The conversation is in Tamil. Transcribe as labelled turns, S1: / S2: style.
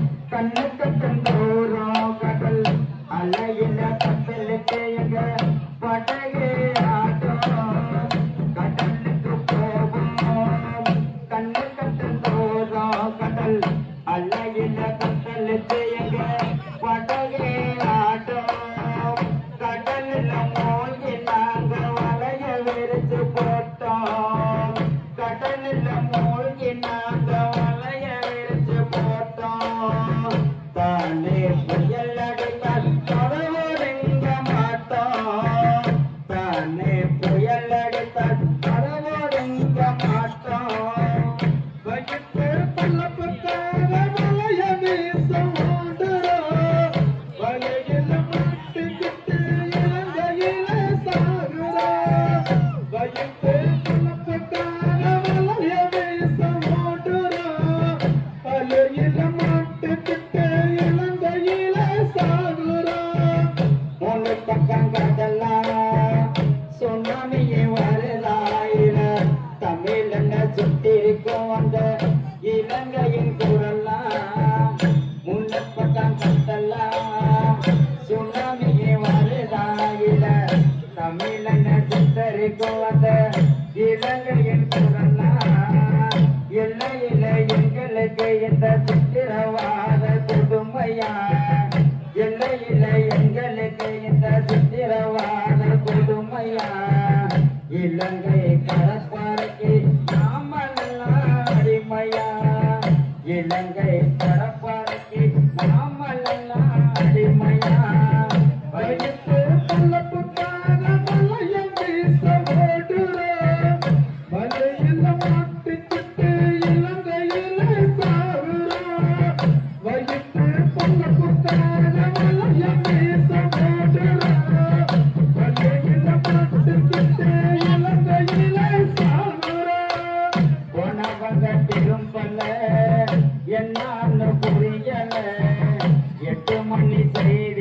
S1: கண்ணுக்கு தந்தோரம் கடல் அலையில கப்பலுக்கு எங்க படகே ஆட்டம் கடலுக்கு போவோம் கண்ணுக்கு தந்தோரம் கடல் அலையில கப்பலுக்கு எங்க படகே ஆட்டம் கடல்ல மூழ்கி நாங்க வலைய விரிச்சு போட்டோம் கடல்ல மூழ்கி நாங்க வலைய விரிச்சு போட்டோம் தானே புயல் அடித்தால் பரவோடுங்க மாட்டோம் தானே புயல் அடித்தால் பரவோடுங்க மாட்டோம் வயிற்று பள்ளப்பட்டாக வலைய வீச ஓடுறோம் வலையில மாட்டிக்கிட்டு இலங்கையில சாகுறோம் வயிற்று பள்ளப்பட்டாக வலைய வீச ஓடுறோம் வலையில மாட்டிக்கிட்டு இலங்கையில சாகுறோம் மூணு பக்கம் கடலாம் சுனாமியே வரலாயிர தமிழங்க சுட்டிருக்கும் அந்த இலங்கையின் குரலாம் மூணு பக்கம் கடலாம் சுனாமியே வரலாயிர தமிழங்க சுட்டரிக்கும் அந்த இலங்கையின் குரலாம் எல்லையில எங்களுக்கு இந்த சித்திரவாத கொடுமையா எல்லையில எங்களுக்கு இந்த சித்திரவாத கொடுமையா இலங்கை கடற்பாறைக்கு நாமெல்லாம் அடிமையா இலங்கை கடற்பாறைக்கு நாமெல்லாம் அடிமையா வயிற்று பள்ளப்புக்காக வலையம் வீச ஓடுறோம் வலையில மாட்டிக்கிட்டு இலங்கையில சாகுறோம் வயிற்று பள்ளப்புக்காக வலையம் வீச ஓடுறோம் வலையில மாட்டிக்கிட்டு இலங்கையில சாகுறோம் போனவங்க திரும்பல என்னான்னு புரியல 8 மணி செய்தி